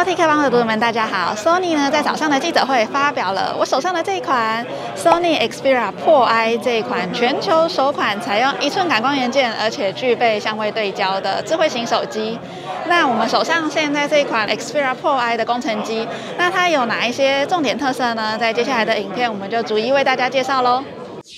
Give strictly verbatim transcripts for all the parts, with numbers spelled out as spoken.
Hello，T K 帮的读者们，大家好。Sony 呢在早上的记者会发表了我手上的这一款 Sony Xperia Pro I 这一款全球首款采用一寸感光元件，而且具备相位对焦的智慧型手机。那我们手上现在这一款 Xperia Pro I 的工程机，那它有哪一些重点特色呢？在接下来的影片，我们就逐一为大家介绍喽。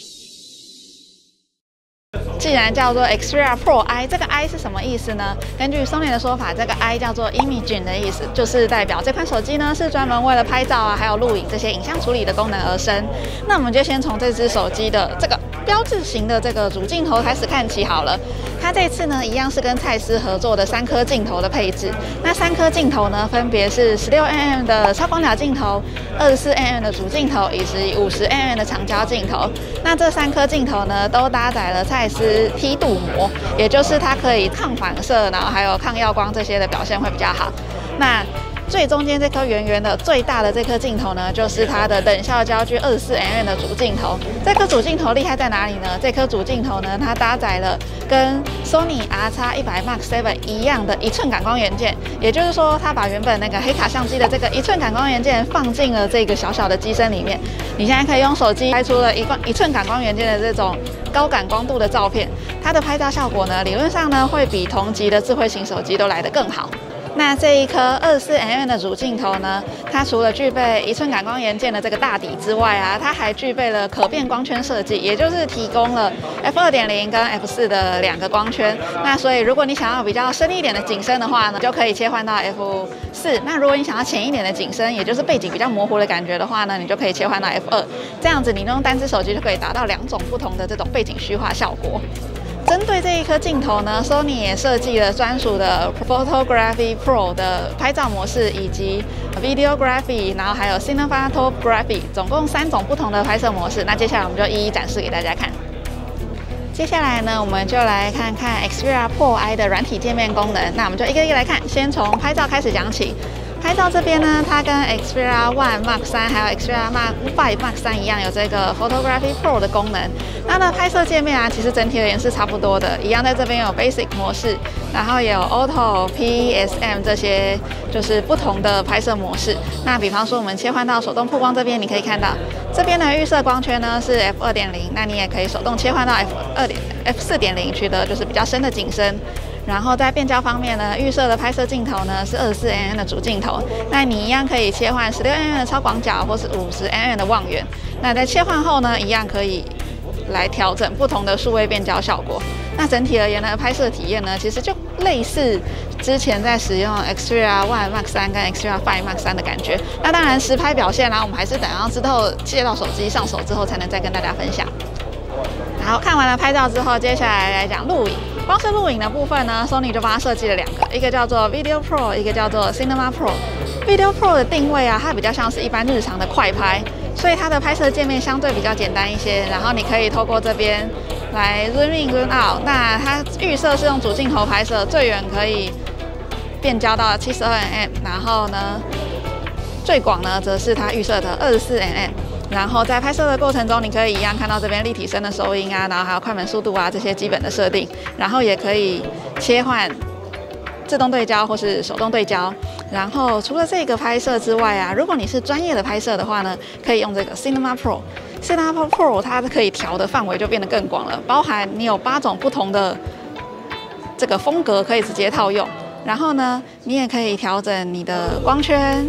既然叫做 Xperia Pro I， 这个 I 是什么意思呢？根据 Sony 的说法，这个 I 叫做 Imaging 的意思，就是代表这款手机呢是专门为了拍照啊，还有录影这些影像处理的功能而生。那我们就先从这只手机的这个标志型的这个主镜头开始看起好了。它这次呢一样是跟蔡司合作的三颗镜头的配置。那三颗镜头呢分别是 十六 mm 的超广角镜头、二十四 mm 的主镜头以及五十 mm 的长焦镜头。那这三颗镜头呢都搭载了蔡司 梯度膜，也就是它可以抗反射，然后还有抗耀光这些的表现会比较好。那最中间这颗圆圆的最大的这颗镜头呢，就是它的等效焦距二十四 mm 的主镜头。这颗主镜头厉害在哪里呢？这颗主镜头呢，它搭载了跟 Sony R X 一百 Mark 七 一样的一寸感光元件，也就是说，它把原本那个黑卡相机的这个一寸感光元件放进了这个小小的机身里面。你现在可以用手机拍出了一一寸感光元件的这种高感光度的照片，它的拍照效果呢，理论上呢会比同级的智慧型手机都来得更好。那这一颗二十四 mm 的主镜头呢，它除了具备一寸感光元件的这个大底之外啊，它还具备了可变光圈设计，也就是提供了 F 二点零 跟 F 四 的两个光圈。那所以如果你想要比较深一点的景深的话呢，就可以切换到 F 四。那如果你想要浅一点的景深，也就是背景比较模糊的感觉的话呢，你就可以切换到 F 二。这样子你用单只手机就可以达到两种不同的这种背景虚化效果。 针对这一颗镜头呢 ，Sony 也设计了专属的 Photography Pro 的拍照模式，以及 Videography， 然后还有 Cinematography， 总共三种不同的拍摄模式。那接下来我们就一一展示给大家看。接下来呢，我们就来看看 Xperia Pro I 的软体界面功能。那我们就一个一个来看，先从拍照开始讲起。 拍照这边呢，它跟 Xperia One Mark 三还有 Xperia Mark 五 Mark 三一样，有这个 Photography Pro 的功能。它的拍摄界面啊，其实整体而言是差不多的，一样在这边有 Basic 模式，然后也有 Auto、P S M 这些就是不同的拍摄模式。那比方说，我们切换到手动曝光这边，你可以看到这边的预设光圈呢是 F 二点零， 那你也可以手动切换到 F 二点 F 四点零， 取得就是比较深的景深。 然后在变焦方面呢，预设的拍摄镜头呢是二十四 mm 的主镜头，那你一样可以切换十六 mm 的超广角或是五十 mm 的望远。那在切换后呢，一样可以来调整不同的数位变焦效果。那整体而言呢，拍摄体验呢，其实就类似之前在使用 Xperia One Mark 三跟 Xperia Five Mark 三的感觉。那当然实拍表现啦，我们还是等到之后借到手机上手之后才能再跟大家分享。好，看完了拍照之后，接下来来讲录影。 光是录影的部分呢 ，Sony 就帮它设计了两个，一个叫做 Video Pro， 一个叫做 Cinema Pro。Video Pro 的定位啊，它比较像是一般日常的快拍，所以它的拍摄界面相对比较简单一些。然后你可以透过这边来 zoom in zoom out。那它预设是用主镜头拍摄，最远可以变焦到七十二 mm， 然后呢，最广呢则是它预设的二十四 mm。 然后在拍摄的过程中，你可以一样看到这边立体声的收音啊，然后还有快门速度啊这些基本的设定，然后也可以切换自动对焦或是手动对焦。然后除了这个拍摄之外啊，如果你是专业的拍摄的话呢，可以用这个 Cinema Pro。Cinema Pro 它可以调的范围就变得更广了，包含你有八种不同的这个风格可以直接套用。然后呢，你也可以调整你的光圈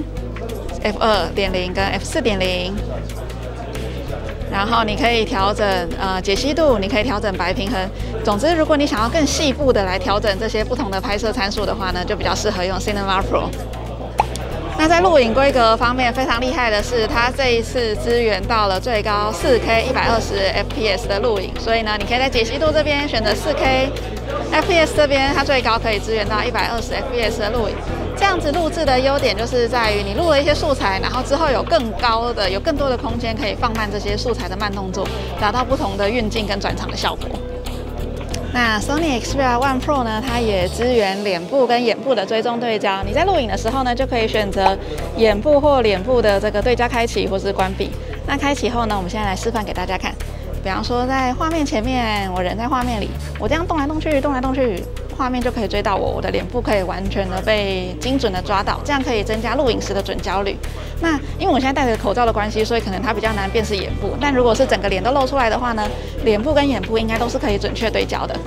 F 二点零 跟 F 四点零。 然后你可以调整呃解析度，你可以调整白平衡。总之，如果你想要更细部的来调整这些不同的拍摄参数的话呢，就比较适合用 Cinema Pro。那在录影规格方面，非常厉害的是，它这一次支援到了最高 四K 一百二十 F P S 的录影，所以呢，你可以在解析度这边选择 四K， F P S 这边它最高可以支援到一百二十 F P S 的录影。 这样子录制的优点就是在于你录了一些素材，然后之后有更高的、有更多的空间可以放慢这些素材的慢动作，达到不同的运镜跟转场的效果。那 Sony Xperia One Pro 呢，它也支援脸部跟眼部的追踪对焦。你在录影的时候呢，就可以选择眼部或脸部的这个对焦开启或是关闭。那开启后呢，我们现在来示范给大家看。比方说在画面前面，我人在画面里，我这样动来动去，动来动去， 画面就可以追到我，我的脸部可以完全的被精准的抓到，这样可以增加录影时的准焦虑。那因为我现在戴着口罩的关系，所以可能它比较难辨识眼部，但如果是整个脸都露出来的话呢，脸部跟眼部应该都是可以准确对焦的。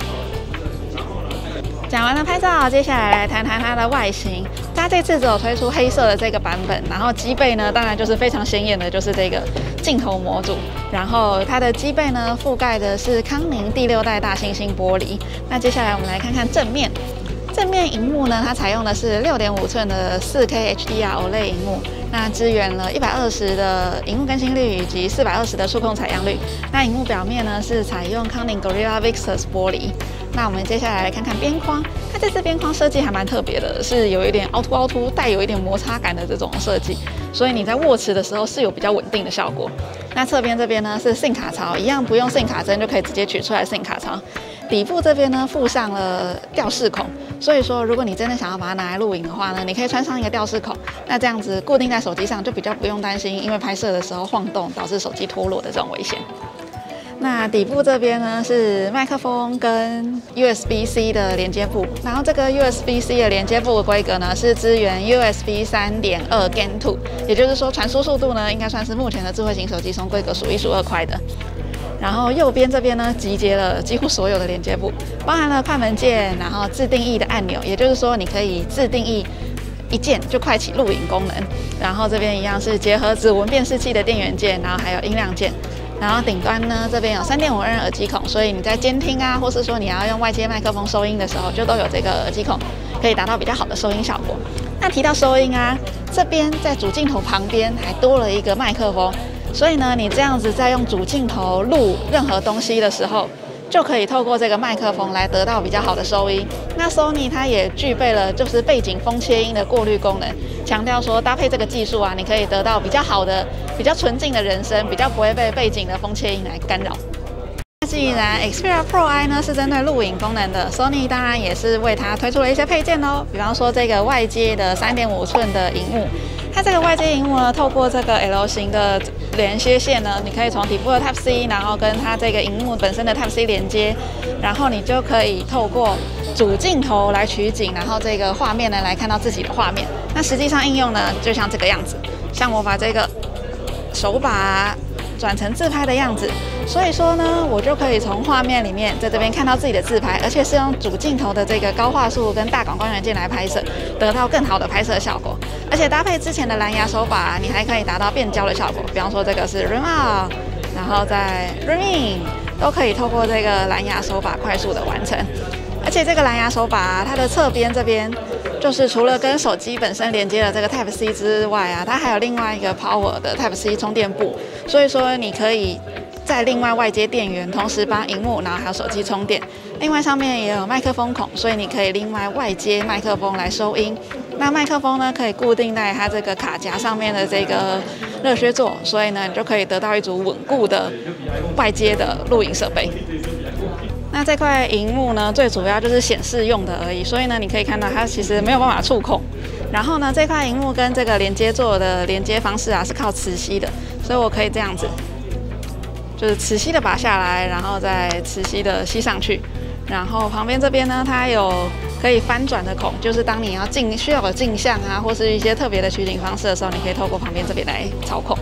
讲完了拍照，接下来来谈谈它的外形。它这次只有推出黑色的这个版本，然后机背呢，当然就是非常显眼的，就是这个镜头模组。然后它的机背呢，覆盖的是康宁第六代大猩猩玻璃。那接下来我们来看看正面。正面荧幕呢，它采用的是六点五寸的四 K H D R O L E D 荧幕，那支援了一百二十的荧幕更新率以及四百二十的触控采样率。那荧幕表面呢是采用康宁 Gorilla Victus 玻璃。那我们接下来来看看边框，它这次边框设计还蛮特别的，是有一点凹凸凹凸，带有一点摩擦感的这种设计，所以你在握持的时候是有比较稳定的效果。那侧边这边呢是 SIM 卡槽，一样不用 SIM 卡针就可以直接取出来 SIM 卡槽。底部这边呢附上了吊饰孔，所以说如果你真的想要把它拿来录影的话呢，你可以穿上一个吊饰孔，那这样子固定在手机上就比较不用担心因为拍摄的时候晃动导致手机脱落的这种危险。那底部这边呢是麦克风跟 U S B C 的连接部，然后这个 U S B C 的连接部的规格呢是支援 U S B 三点二 Gen 二，也就是说传输速度呢应该算是目前的智慧型手机中规格数一数二快的。然后右边这边呢，集结了几乎所有的连接部，包含了快门键，然后自定义的按钮，也就是说你可以自定义一键就快启录影功能。然后这边一样是结合指纹辨识器的电源键，然后还有音量键。然后顶端呢，这边有 三点五英寸耳机孔，所以你在监听啊，或是说你要用外接麦克风收音的时候，就都有这个耳机孔，可以达到比较好的收音效果。那提到收音啊，这边在主镜头旁边还多了一个麦克风。所以呢，你这样子在用主镜头录任何东西的时候，就可以透过这个麦克风来得到比较好的收音。那 Sony 它也具备了就是背景风切音的过滤功能，强调说搭配这个技术啊，你可以得到比较好的、比较纯净的人声，比较不会被背景的风切音来干扰。那既然 Xperia Pro I 呢是针对录影功能的 ，Sony 当然也是为它推出了一些配件哦，比方说这个外接的 三点五寸的萤幕。它这个外接萤幕呢，透过这个 L 型的连接线呢，你可以从底部的 Type C， 然后跟它这个萤幕本身的 Type C 连接，然后你就可以透过主镜头来取景，然后这个画面呢来看到自己的画面。那实际上应用呢，就像这个样子，像我把这个手把转成自拍的样子，所以说呢，我就可以从画面里面在这边看到自己的自拍，而且是用主镜头的这个高画素跟大感光元件来拍摄，得到更好的拍摄效果。而且搭配之前的蓝牙手把，你还可以达到变焦的效果。比方说这个是 Zoom out， 然后再 Zoom in， 都可以透过这个蓝牙手把快速的完成。而且这个蓝牙手把它的侧边这边，就是除了跟手机本身连接的这个 Type C 之外啊，它还有另外一个 Power 的 Type C 充电部，所以说你可以再另外外接电源，同时帮萤幕，然后还有手机充电。另外上面也有麦克风孔，所以你可以另外外接麦克风来收音。那麦克风呢，可以固定在它这个卡夹上面的这个热靴座，所以呢，你就可以得到一组稳固的外接的录影设备。那这块萤幕呢，最主要就是显示用的而已，所以呢，你可以看到它其实没有办法触控。然后呢，这块萤幕跟这个连接座的连接方式啊，是靠磁吸的，所以我可以这样子，就是磁吸的拔下来，然后再磁吸的吸上去。然后旁边这边呢，它有可以翻转的孔，就是当你要镜需要有镜像啊，或是一些特别的取景方式的时候，你可以透过旁边这边来操控。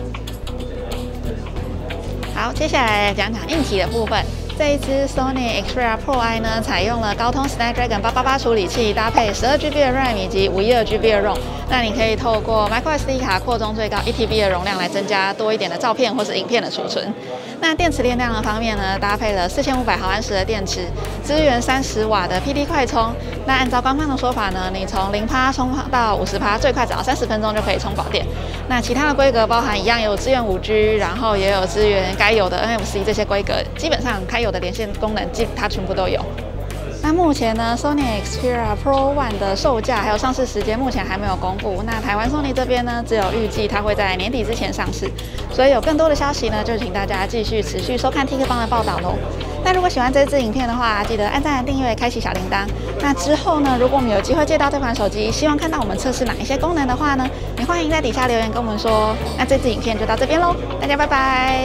好，接下来讲讲硬体的部分。这一支 Sony Xperia Pro I 呢，采用了高通 Snapdragon 八八八处理器，搭配 十二 G B 的 RAM 以及五一二 G B 的 ROM。那你可以透过 microSD 卡扩充最高一 T B 的容量，来增加多一点的照片或是影片的储存。那电池电量的方面呢，搭配了四千五百毫安时的电池，支援三十瓦的 P D 快充。那按照官方的说法呢，你从零趴充到五十趴，最快只要三十分钟就可以充饱电。那其他的规格包含一样有支援五 G， 然后也有支援该有的 N F C 这些规格，基本上该有的连线功能，它全部都有。那目前呢 ，Sony Xperia Pro One 的售价还有上市时间目前还没有公布。那台湾 Sony 这边呢，只有预计它会在年底之前上市。所以有更多的消息呢，就请大家继续持续收看 T K 帮的报道喽。那如果喜欢这支影片的话，记得按赞、订阅、开启小铃铛。那之后呢，如果我们有机会借到这款手机，希望看到我们测试哪一些功能的话呢，也欢迎在底下留言跟我们说。那这支影片就到这边喽，大家拜拜。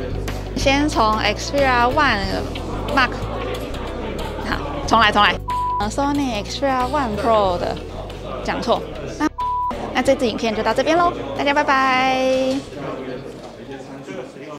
先从 Xperia One Mark。重来，重来。 呃 Sony Xperia One Pro 的，讲错。那那这支影片就到这边喽，大家拜拜。